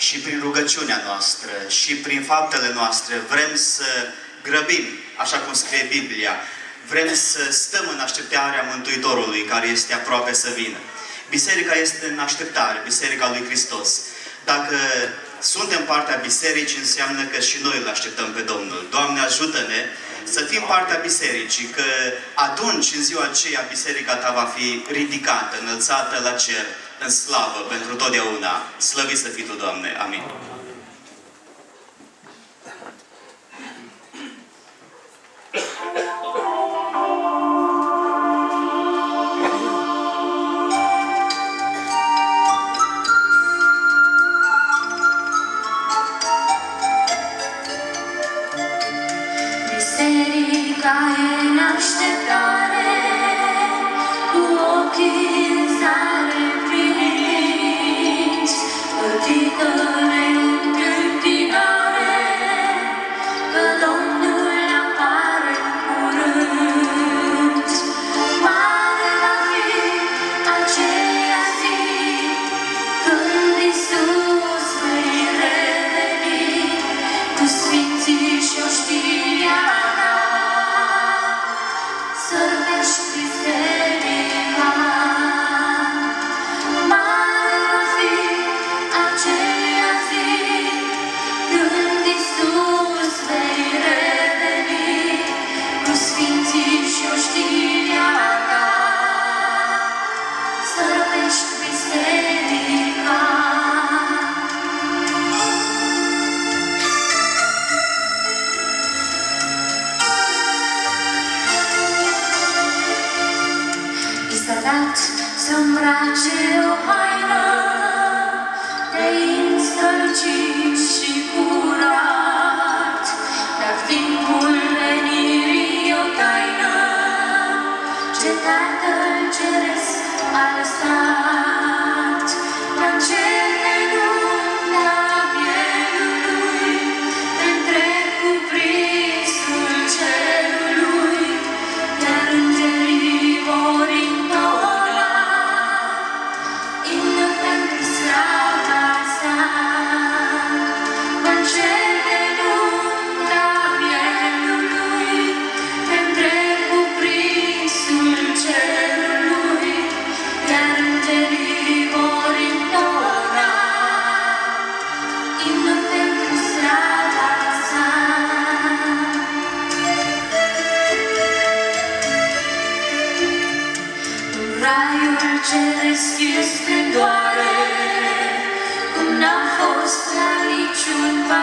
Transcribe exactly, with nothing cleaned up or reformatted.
și prin rugăciunea noastră și prin faptele noastre vrem să grăbim, așa cum scrie Biblia. Vrem să stăm în așteptarea Mântuitorului care este aproape să vină. Biserica este în așteptare, Biserica lui Hristos. Dacă suntem partea bisericii, înseamnă că și noi îl așteptăm pe Domnul. Doamne, ajută-ne să fim partea bisericii, că atunci, în ziua aceea, biserica ta va fi ridicată, înălțată la cer, în slavă, pentru totdeauna. Slăvit să fii tu, Doamne. Amin. Biserica e în așteptare, cu ochii în zare primiți, pătită-ne întâmpinare, că Domnul apare curând. Mare va fi aceea zi, când Iisus vei reveni, cu sfinții și oștirea ta, sărbești biserica. Mare va fi aceea zi, când Iisus vei reveni, cu sfinții și oștirea ta, sărbești biserica. I s-a dat să îmbrace o haină de in strălucit și curat, dar timpul venirii o taină ce Tatăl Ceresc a lăsat. Dar cel de nunta mielului, de întreg cuprinsul cerului, iar îngerii vor intona imnul pentru slava sa. Dar cel de nunta mielului, de întreg cuprinsul cerului, iar îngerii vor intona imnul pentru slava sa. Raiul ceresc este doare, cum n-a fost la niciun